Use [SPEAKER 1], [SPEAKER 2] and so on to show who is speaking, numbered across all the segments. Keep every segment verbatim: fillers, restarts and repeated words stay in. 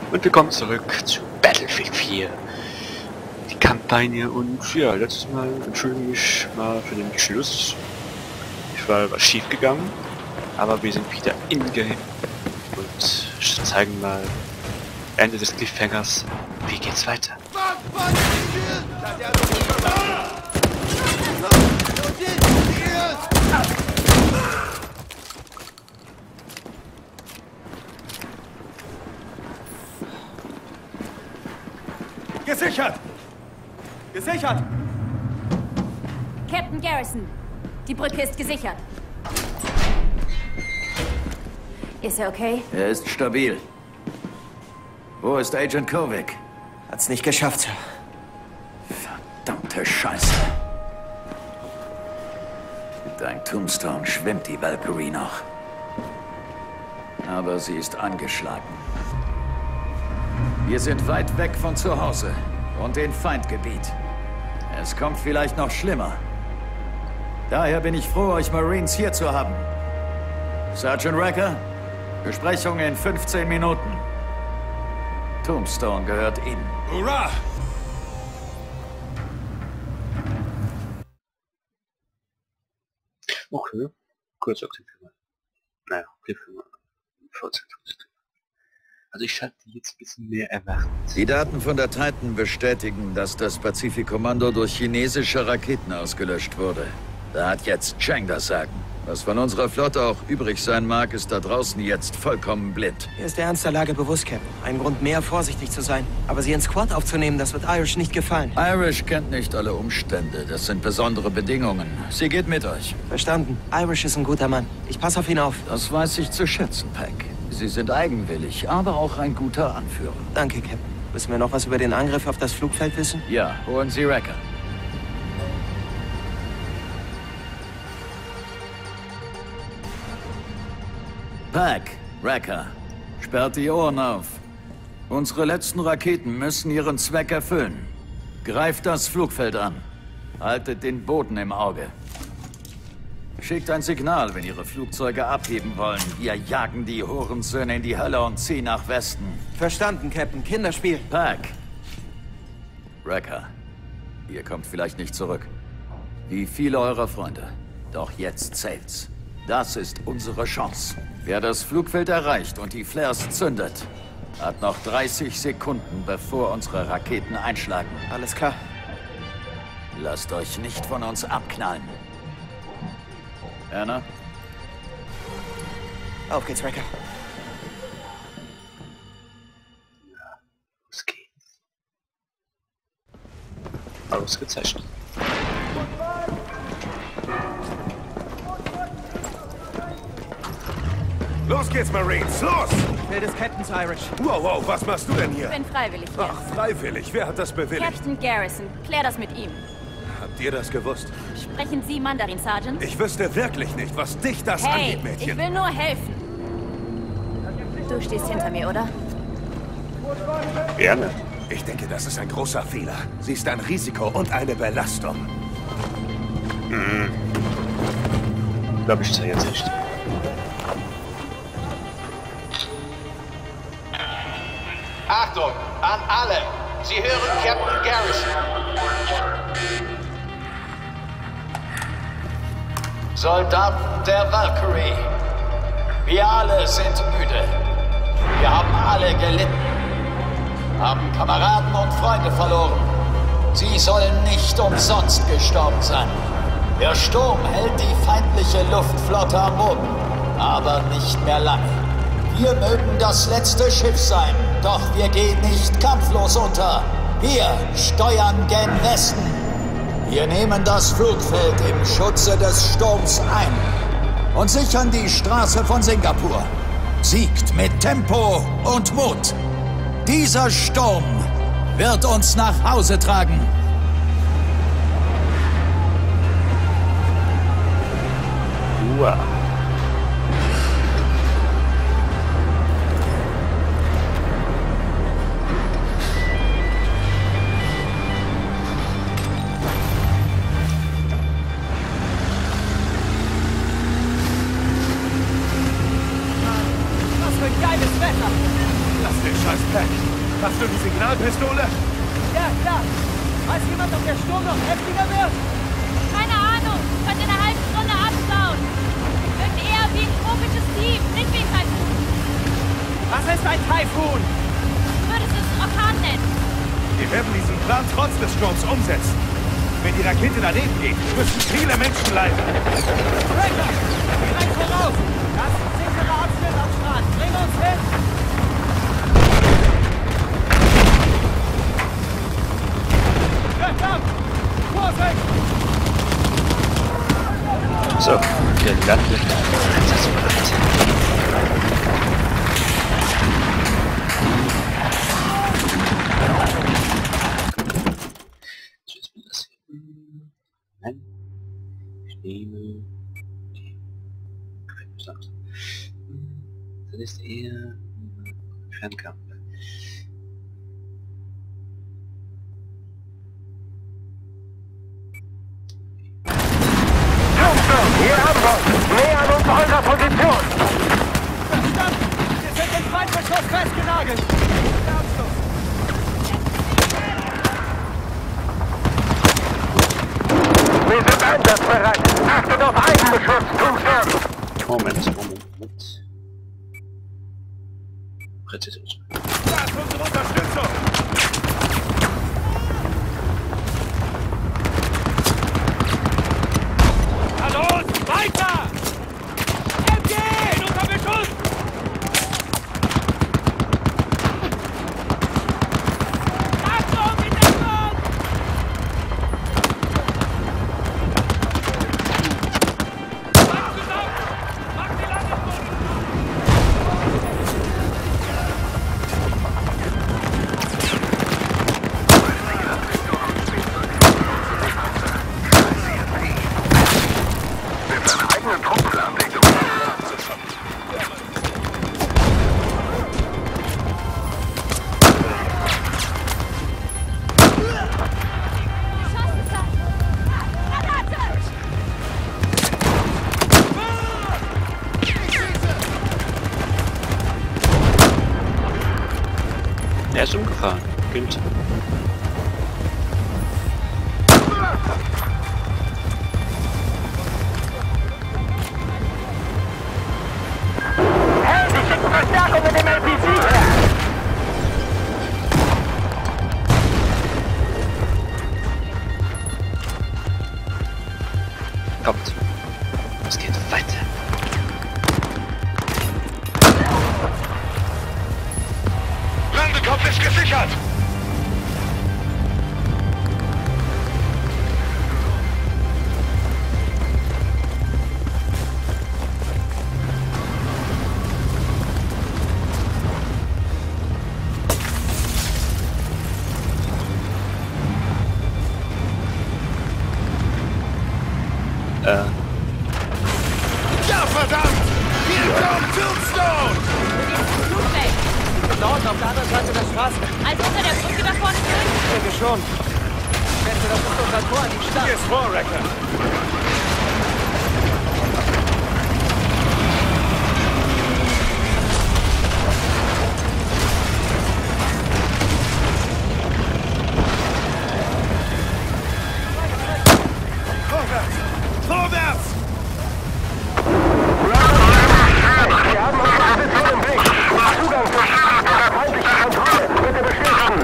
[SPEAKER 1] Und willkommen zurück zu Battlefield vier. Die Kampagne und ja, letztes Mal entschuldige ich mal für den Schluss. Ich war was schief gegangen, aber wir sind wieder in-game und zeigen mal Ende des Cliffhangers. Wie geht's weiter?
[SPEAKER 2] Gesichert! Gesichert!
[SPEAKER 3] Captain Garrison, die Brücke ist gesichert. Ist er okay?
[SPEAKER 4] Er ist stabil. Wo ist Agent Kovic?
[SPEAKER 5] Hat's nicht geschafft, Sir.
[SPEAKER 4] Verdammte Scheiße. Dank Tombstone schwimmt die Valkyrie noch. Aber sie ist angeschlagen. Wir sind weit weg von zu Hause und in Feindgebiet. Es kommt vielleicht noch schlimmer. Daher bin ich froh, euch Marines hier zu haben. Sergeant Wrecker, Besprechung in fünfzehn Minuten. Tombstone gehört Ihnen.
[SPEAKER 2] Hurra!
[SPEAKER 1] Okay, kurz auf den Film. Naja, Cliffhanger. Fortsetzungsfilm. Also ich hatte jetzt ein bisschen mehr erwartet.
[SPEAKER 4] Die Daten von der Titan bestätigen, dass das Pazifikkommando durch chinesische Raketen ausgelöscht wurde. Da hat jetzt Chang das Sagen. Was von unserer Flotte auch übrig sein mag, ist da draußen jetzt vollkommen blind.
[SPEAKER 5] Mir ist der Ernst der Lage bewusst, Captain. Ein Grund mehr, vorsichtig zu sein. Aber Sie in Squad aufzunehmen, das wird Irish nicht gefallen.
[SPEAKER 4] Irish kennt nicht alle Umstände. Das sind besondere Bedingungen. Sie geht mit euch.
[SPEAKER 5] Verstanden. Irish ist ein guter Mann. Ich passe auf ihn auf.
[SPEAKER 4] Das weiß ich zu schätzen, Pack. Sie sind eigenwillig, aber auch ein guter Anführer.
[SPEAKER 5] Danke, Captain. Müssen wir noch was über den Angriff auf das Flugfeld wissen?
[SPEAKER 4] Ja, holen Sie Wrecker. Pack, Wrecker, sperrt die Ohren auf. Unsere letzten Raketen müssen ihren Zweck erfüllen. Greift das Flugfeld an. Haltet den Boden im Auge. Schickt ein Signal, wenn Ihre Flugzeuge abheben wollen. Wir jagen die Hurensöhne in die Hölle und ziehen nach Westen.
[SPEAKER 5] Verstanden, Captain. Kinderspiel.
[SPEAKER 4] Pack. Wrecker, ihr kommt vielleicht nicht zurück. Wie viele eurer Freunde. Doch jetzt zählt's. Das ist unsere Chance. Wer das Flugfeld erreicht und die Flares zündet, hat noch dreißig Sekunden, bevor unsere Raketen einschlagen.
[SPEAKER 5] Alles klar.
[SPEAKER 4] Lasst euch nicht von uns abknallen. Erna?
[SPEAKER 5] Auf geht's, Wrecker.
[SPEAKER 1] Ja, los geht's. Ausgezeichnet.
[SPEAKER 2] Los geht's, Marines! Los!
[SPEAKER 5] Will des Captains, Irish.
[SPEAKER 2] Wow, wow, was machst du denn hier?
[SPEAKER 3] Ich bin freiwillig hier.
[SPEAKER 2] Ach, freiwillig. Wer hat das bewilligt?
[SPEAKER 3] Captain Garrison, klär das mit ihm.
[SPEAKER 2] Habt ihr das gewusst?
[SPEAKER 3] Sprechen Sie Mandarin, Sergeant?
[SPEAKER 2] Ich wüsste wirklich nicht, was dich das
[SPEAKER 3] Hey,
[SPEAKER 2] angeht, Mädchen.
[SPEAKER 3] ich will nur helfen. Du stehst hinter mir, oder?
[SPEAKER 1] Gerne.
[SPEAKER 2] Ich denke, das ist ein großer Fehler. Sie ist ein Risiko und eine Belastung.
[SPEAKER 1] Hm. Glaube ich zwar jetzt nicht.
[SPEAKER 6] Achtung, an alle! Sie hören Captain Garrison. Soldaten der Valkyrie. Wir alle sind müde. Wir haben alle gelitten. Haben Kameraden und Freunde verloren. Sie sollen nicht umsonst gestorben sein. Der Sturm hält die feindliche Luftflotte am Boden. Aber nicht mehr lange. Wir mögen das letzte Schiff sein, doch wir gehen nicht kampflos unter. Wir steuern gen Westen. Wir nehmen das Flugfeld im Schutze des Sturms ein und sichern die Straße von Singapur. Siegt mit Tempo und Mut. Dieser Sturm wird uns nach Hause tragen.
[SPEAKER 1] Wow.
[SPEAKER 5] Was für ein geiles Wetter!
[SPEAKER 2] Lass den Scheiß ist Pack. Hast du die Signalpistole?
[SPEAKER 5] Ja, klar. Weiß jemand, ob der Sturm noch heftiger wird?
[SPEAKER 3] Keine Ahnung. Wird in einer halben Stunde abbauen. Wirkt eher wie ein tropisches Tief, nicht wie ein Taifun.
[SPEAKER 5] Was ist ein Taifun?
[SPEAKER 3] Du würdest es Orkan nennen.
[SPEAKER 2] Wir werden diesen Plan trotz des Sturms umsetzen. Wenn die Rakete daneben geht, müssen viele Menschen leiden.
[SPEAKER 5] Breaker! Direkt voraus! Das ist ein sicherer Abschnitt am Strand. Bring uns hin!
[SPEAKER 1] So, der Landwirt einsatzbereit. So, jetzt mal das hier. Nein. Ich nehme die Quellbestand. Das ist eher Fernkampf.
[SPEAKER 7] Hier haben wir nähern uns eurer Position.
[SPEAKER 5] Verstanden! Wir sind im Feindbeschuss festgenagelt! Der Abschluss!
[SPEAKER 7] Wir sind einsatzbereit. Achtet auf Eigenbeschutz, Tungsherren.
[SPEAKER 1] Moment, Moment, Moment. Präzision.
[SPEAKER 2] Da ist unsere Unterstützung.
[SPEAKER 5] Weiter! M G! In unser Beschuss! Achtung, in Deckung! Mach zusammen! Mach die Landung!
[SPEAKER 1] Er ist umgefahren. Kind.
[SPEAKER 7] Hey, sie schicken Verstärkung mit dem L P C her.
[SPEAKER 1] Kommt. Es geht weiter.
[SPEAKER 2] Landekopf ist gesichert.
[SPEAKER 1] Äh.
[SPEAKER 2] Ja, verdammt! Hier kommt Tombstone!
[SPEAKER 3] Flugfeld.
[SPEAKER 5] Dort auf der anderen Seite der Straße.
[SPEAKER 3] Also unter der Brücke da vorne durch.
[SPEAKER 5] Ich denke schon. Ich schätze, das ist unser Tor an die Stadt.
[SPEAKER 2] Hier ist Warwrecker. Vorwärts! Vorwärts!
[SPEAKER 7] Wir haben unsere Position im Blick. Zugang zur Stadt unter feindlicher Kontrolle. Bitte bestätigen.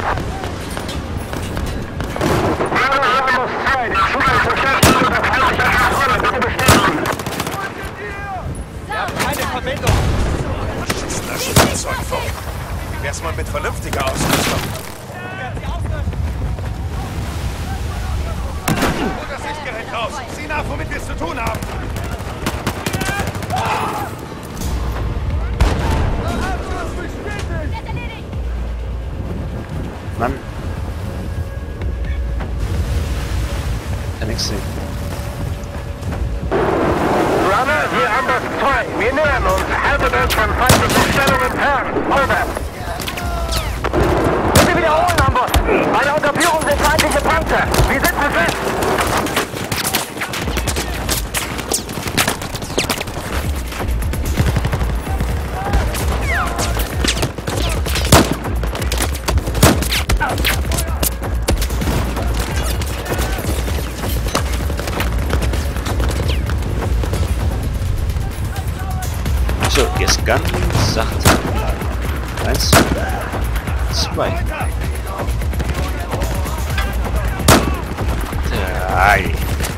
[SPEAKER 7] Bravo Ramos zwei. Zugang zur Stadt unter feindlicher Kontrolle. Bitte bestätigen.
[SPEAKER 5] Wir haben keine Verbindung.
[SPEAKER 2] Das Spielzeugfunk. Wie wär's mal mit vernünftiger Ausrüstung? Guter Sichtgerät raus. Sieh nach, womit wir es zu tun haben.
[SPEAKER 1] Mann. Kann nix sehen.
[SPEAKER 7] Runner, hier Anders zwei. Wir nähern uns. Haltet uns von feindlichen Stellungen fern. Over. Bitte wiederholen, Amboss. Bei der Unterführung sind feindliche Panzer. Wir sitzen fest.
[SPEAKER 1] Ganz sachte. Eins, zwei, drei.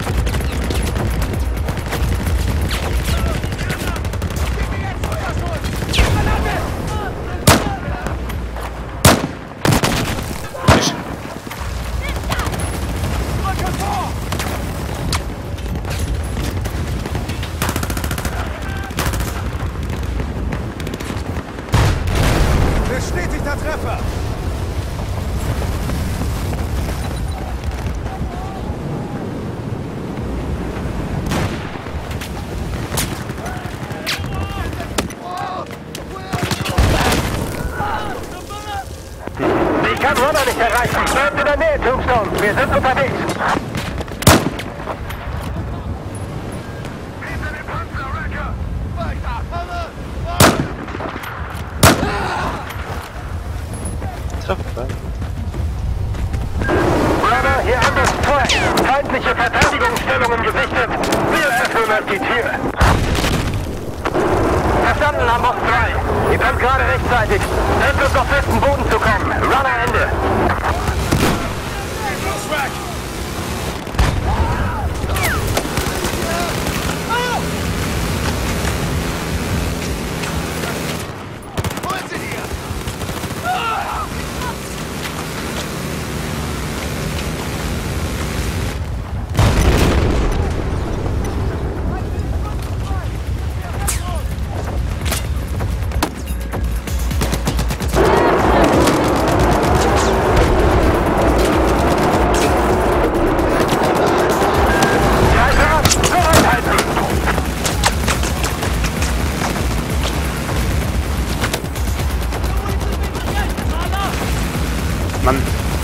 [SPEAKER 2] Bestätigter Treffer!
[SPEAKER 7] Ich kann Runner nicht erreichen. Bleibt in der Nähe, Tombstone. Wir sind unterwegs.
[SPEAKER 1] Treffer.
[SPEAKER 7] Runner, hier an das Track. Feindliche Verteidigungsstellungen gesichtet. Wir öffnen die Tür. Verstanden, Lambos drei. Ihr kommt gerade rechtzeitig. Helft uns auf festen Boden zu kommen. Runner, Ende.
[SPEAKER 2] Los, Rack! Holen Sie hier!
[SPEAKER 1] Mann.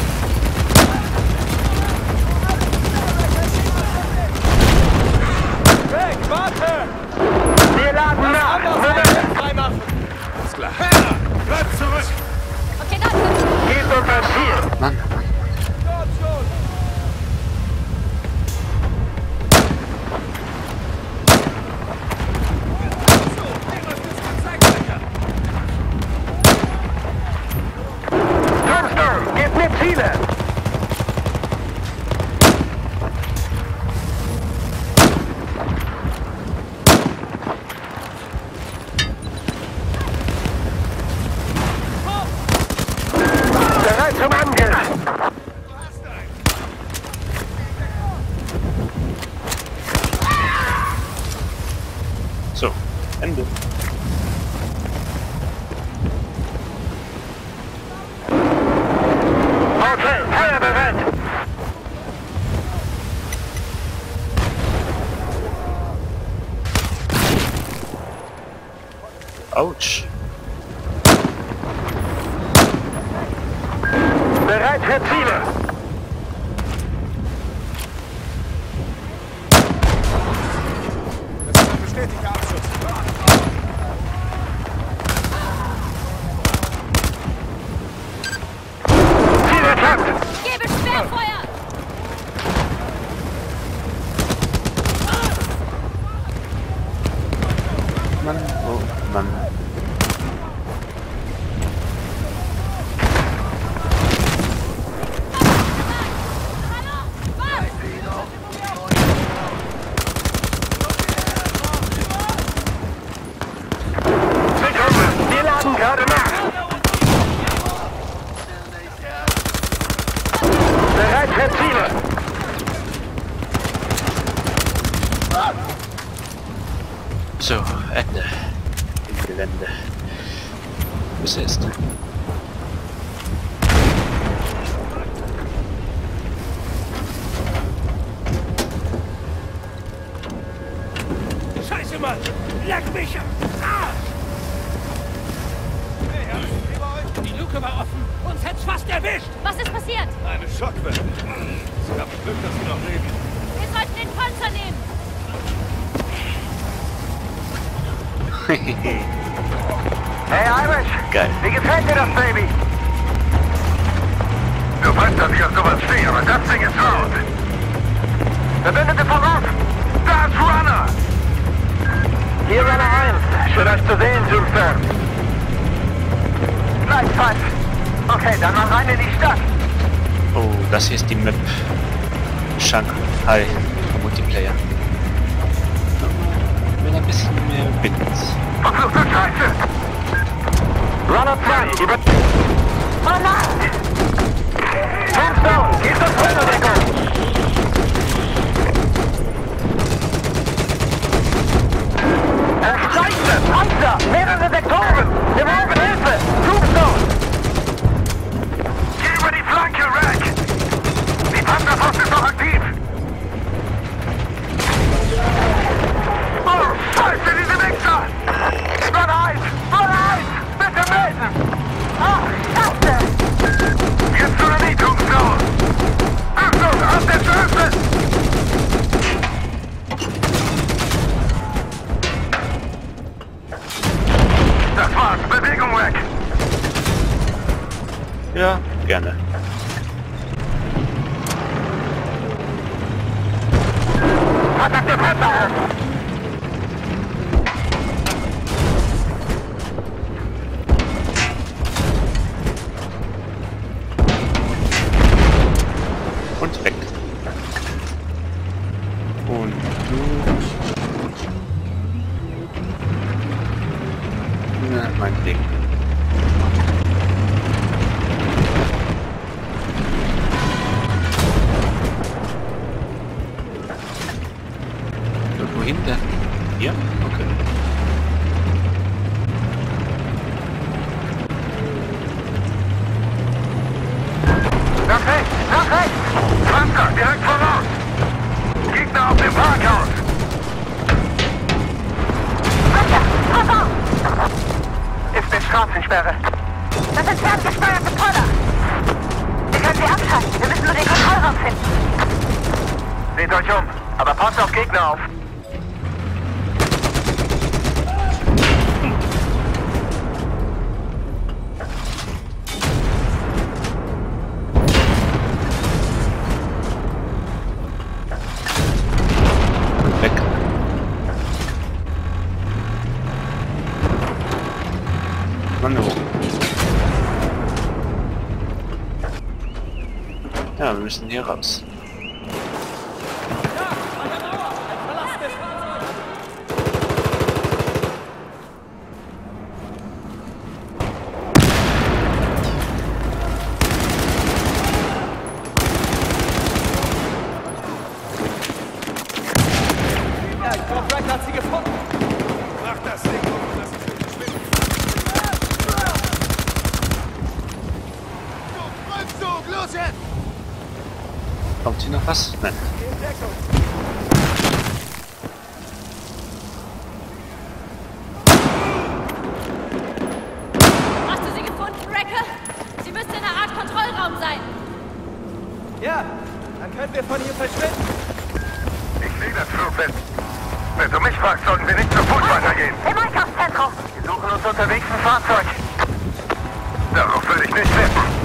[SPEAKER 2] Weg, warte!
[SPEAKER 7] Wir laden nach. Moment.
[SPEAKER 2] Freimachen! Alles klar. Hannah, bleib zurück!
[SPEAKER 3] Okay, dann.
[SPEAKER 7] Gebt uns ein Ziel.
[SPEAKER 1] Mann.
[SPEAKER 2] Dort schon! So, irgendwas ist gezeigt, Alter!
[SPEAKER 7] Tombstone, gebt mir Ziele. Bereit zum Angriff.
[SPEAKER 1] So, Ende.
[SPEAKER 7] Okay, Feuer bereit.
[SPEAKER 1] Autsch.
[SPEAKER 7] Bereit für Ziele.
[SPEAKER 2] Das ist ein bestätigter Abschuss.
[SPEAKER 7] Ziel erkannt.
[SPEAKER 3] Ich gebe Schwerfeuer.
[SPEAKER 1] Mann, oh Mann.
[SPEAKER 3] Hallo? Was?
[SPEAKER 7] Sekunde, wir laden gerade nach. Bereit für Ziele.
[SPEAKER 1] So, Ende. Im Gelände. Was ist?
[SPEAKER 2] Scheiße, Mann! Leck mich! Ah! Hey, Herr, wie bei euch? Die Luke war offen. Uns hätt's fast erwischt.
[SPEAKER 3] Was ist passiert?
[SPEAKER 2] Eine Schockwelle. Sie haben Glück, dass Sie noch leben.
[SPEAKER 3] Wir sollten den Panzer nehmen.
[SPEAKER 7] Hey Irish,
[SPEAKER 1] Geil.
[SPEAKER 7] wie gefällt dir das, Baby? Du weißt, dass ich auf sowas stehe, aber das Ding ist laut. Verbündete voraus! Da ist Runner! Hier Runner eins. Schön, euch zu sehen, Tombstone. Gleichfalls. Okay, dann mal rein in die Stadt.
[SPEAKER 1] Oh, das hier ist die Map. Shanghai Multiplayer. Mit ein bisschen mehr Wind.
[SPEAKER 7] Verfluchte Scheiße! Runner zwei, über... Oh nein! Tombstone, geht zur Feuerdeckung! Scheiße! Panzer! Mehrere Sektoren! Wir brauchen Hilfe! Tombstone! Geh über die Flanke, Rack! Die Panzerpost ist noch aktiv! Oh, Scheiße, diese Wichser! Run eins! Run eins! Bitte melden! Oh, Scheiße! Jetzt oder nie, Tombstone! Achtung, auf der Straße! Das war's. Bewegung weg.
[SPEAKER 1] Ja, gerne.
[SPEAKER 7] Attack der Panzer!
[SPEAKER 1] Und weg. Und du... Na, mein Ding. Und wohin denn? Hier? Okay.
[SPEAKER 7] Nach rechts! Nach rechts! Panzer, direkt voraus! Gegner auf dem Parkhaus! Panzer! Pass auf! Ist eine Straßensperre. Das sind ferngesteuerte Poller. Wir können sie abschalten. Wir müssen nur den Kontrollraum finden. Seht euch um, aber passt auf Gegner auf.
[SPEAKER 1] Weg. Mann, hoch. Ja, wir müssen hier raus.
[SPEAKER 2] Ja, ich glaube, Rack hat sie gefunden. Mach das Ding hoch und lass uns verschwinden. Rückzug, los jetzt!
[SPEAKER 1] Kommt hier noch was? Nein.
[SPEAKER 2] In Deckung.
[SPEAKER 3] Hast du sie gefunden, Wrecker? Sie müsste in einer Art Kontrollraum sein.
[SPEAKER 2] Ja, dann können wir von hier verschwinden.
[SPEAKER 7] Ich sehe das Flugfeld. Wenn du mich fragst, sollten wir nicht zu Fuß weitergehen. Im Einkaufszentrum. Wir suchen uns unterwegs ein Fahrzeug. Darauf würde ich nicht wetten.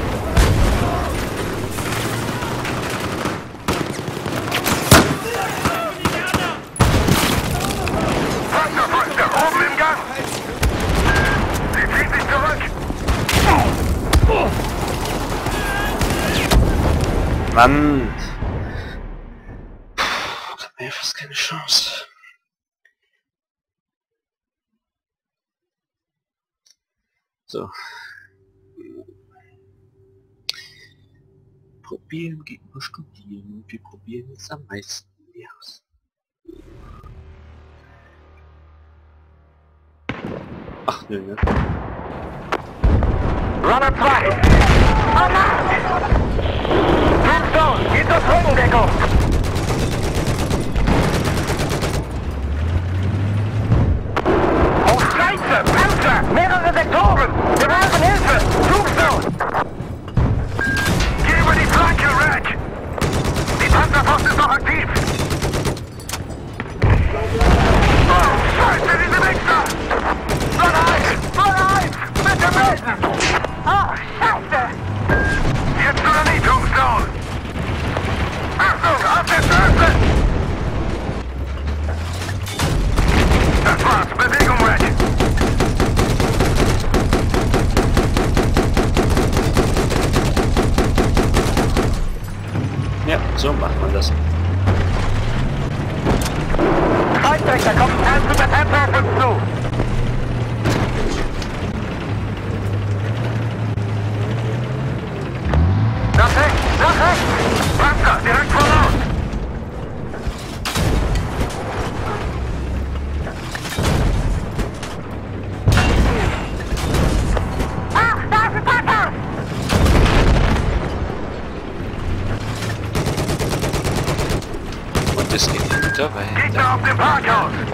[SPEAKER 7] Panzerfäuste oben im Gang. Sie zieht sich zurück.
[SPEAKER 1] Mann! Puh, da haben wir ja fast keine Chance. So. Probieren geht nur studieren. Wir probieren jetzt am meisten aus. Ach nö, ne?
[SPEAKER 7] Runner zwei. Oh nein! Tombstone, geht zur Rückendeckung. Oh Scheiße! Panzer! Mehrere Sektoren! Wir brauchen Hilfe! Tombstone! Geh über die Flanke, Rack! Die Panzerpost ist noch aktiv! Oh Scheiße, diese Wichser! Run eins! Run eins! Bitte melden! Oh Scheiße! Jetzt oder nie, Tombstone! Achtung,
[SPEAKER 1] Ja, so macht man das.
[SPEAKER 2] Steinwächter kommt ernst mit der Tempo auf uns zu. Nach rechts, nach rechts! Panzer, direkt voraus!
[SPEAKER 7] Ach, da ist ein Parkhaus!
[SPEAKER 1] Und es geht munter
[SPEAKER 2] Gegner
[SPEAKER 1] weiter.
[SPEAKER 2] auf dem Parkhaus!